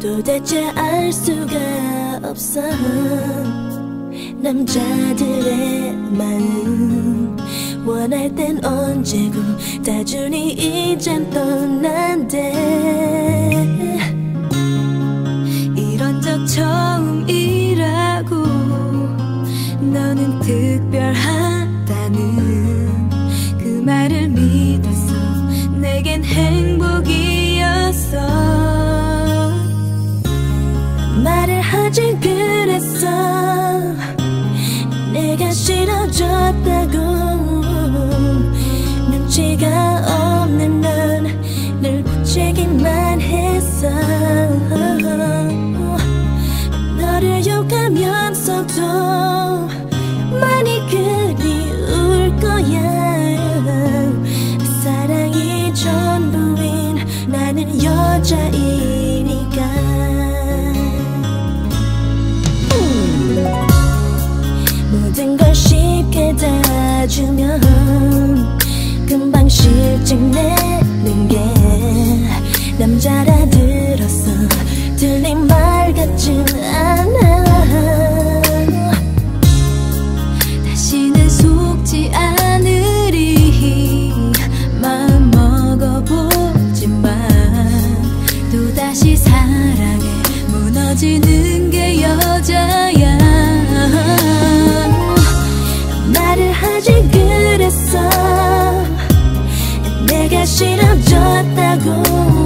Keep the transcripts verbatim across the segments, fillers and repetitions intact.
도대체 알 수가 없어. 남자들의 마음 원할 땐 언제고 다 주니 이젠 떠난대. 이런 적 처음이라고. 너는 특별하다는 그 말을 믿었어. 내겐 행복이었어. 말을 하지 그랬어. 내가 싫어졌다고. 눈치가 없는 넌 늘 부채기만 했어. 너를 욕하면서도 많이 그리울 거야. 사랑이 전부인 나는 여자이니까. 모든 걸 쉽게 다 주면 금방 실증내는 게 남자라 들었어. 들린 말 같진 않아. 다시는 속지 않으리 마음 먹어보지만 또다시 사랑에 무너지는 게 여자야. 말을 하지 그랬어. 내가 싫어졌다고.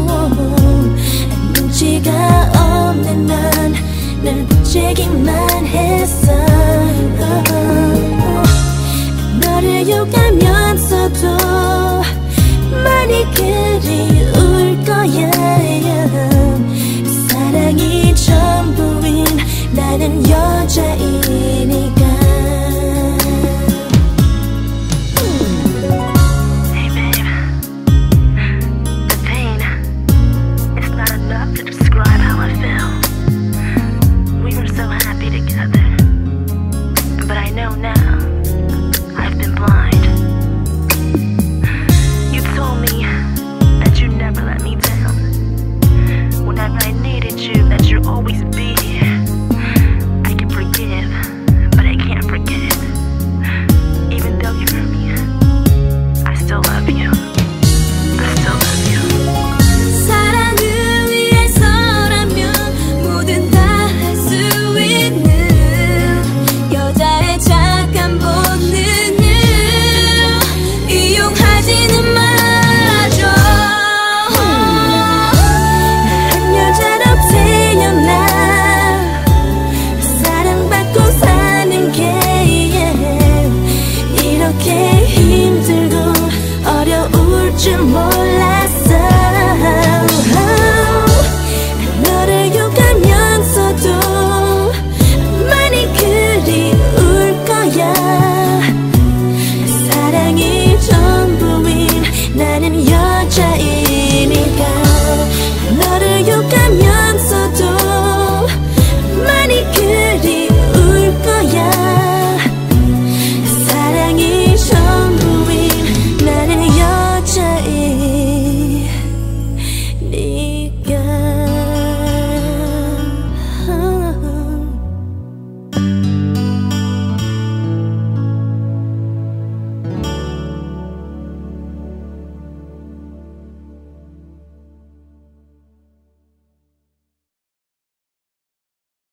눈치가 없는 넌 늘 부채기만 했어. 너를 욕하면서도 많이 그리